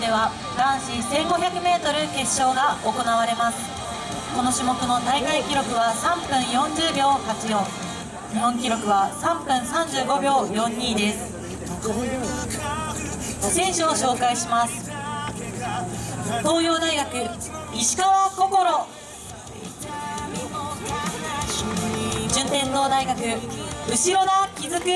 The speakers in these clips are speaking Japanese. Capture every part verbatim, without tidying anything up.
では男子 せんごひゃくメートル 決勝が行われます。この種目の大会記録はさんぷんよんじゅうびょうはちよん、日本記録はさんぷんさんじゅうごびょうよんにです。選手を紹介します。東洋大学石川心、順天堂大学後田気づく、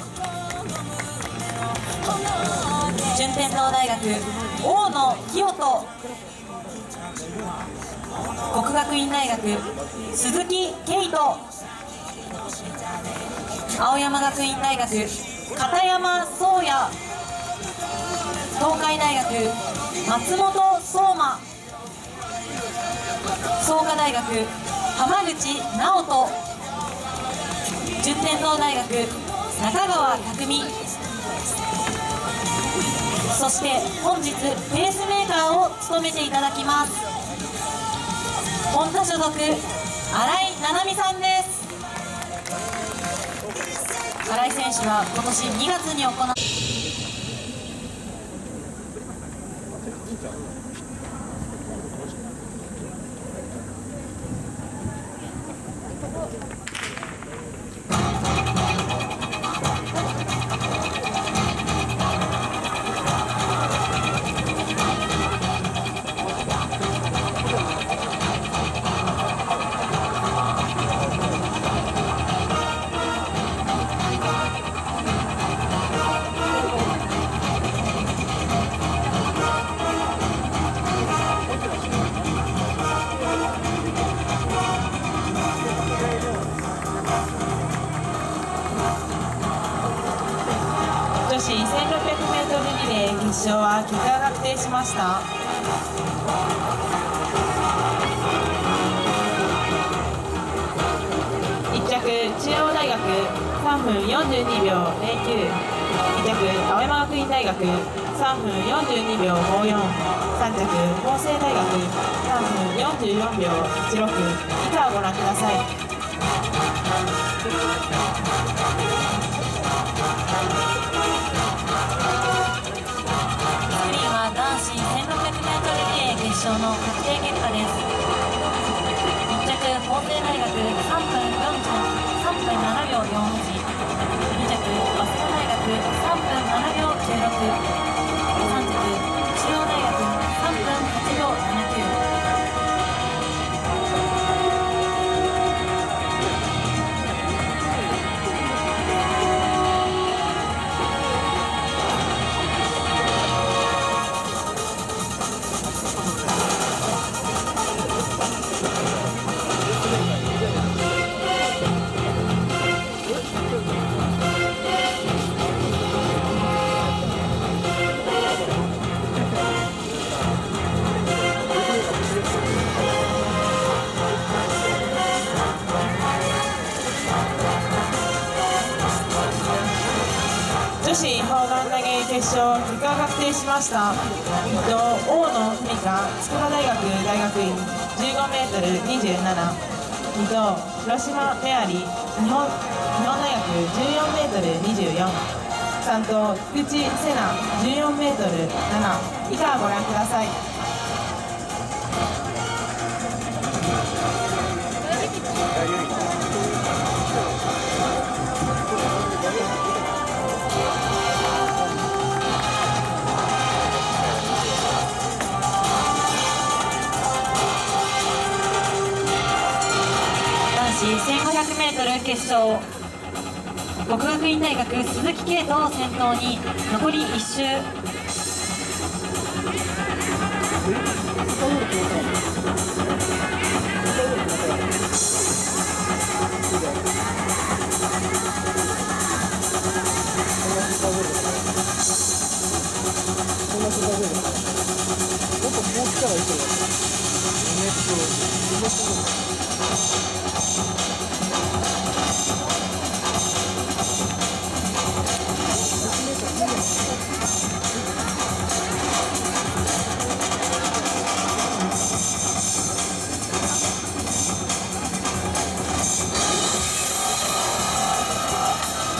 順天堂大学大野清人、國學院大學鈴木圭斗、青山学院大學片山宗也、東海大学松本相馬、創価大学浜口直人、順天堂大学中川匠、そして本日ペースメーカーを務めていただきます本田所属新井七海さんです。新井選手は今年にがつに行った女子せんろっぴゃくメートル リレー決勝は結果が確定しました。いっちゃく中央大学さんぷんよんじゅうにびょうぜろきゅう、にちゃく青山学院大学さんぷんよんじゅうにびょうごじゅうよん、さんちゃく法政大学さんぷんよんじゅうよんびょういちろく、以下をご覧ください。決勝の確定結果です。いっちゃく法政大学さんぷんよんじゅう、さんぷんななびょうよんはち、にちゃく早稲田大学さんぷんななびょうじゅうろく、さんちゃく中央大学さんぷんはちびょうななきゅう。女子砲丸投げ決勝結果が確定しました。大野文香筑波大学大学院じゅうごメートルにじゅうなな、に等広島メアリー日本日本大学じゅうよんメートルにじゅうよん、さん等菊池瀬名じゅうよんメートルなな、以下ご覧ください。せんごひゃくメートル 決勝、國學院大學鈴木圭斗を先頭に残りいっ周。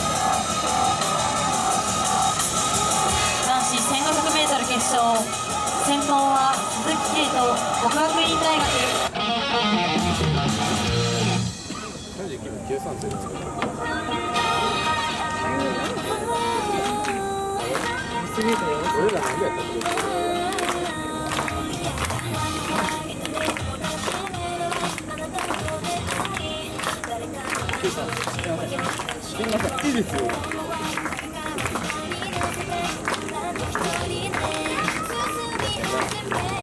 決勝、 先鋒は鈴木圭と國學院大學。 さんじゅうきゅうふんじゅうさんセンチ。俺ら何でやったっけ？いいですよ。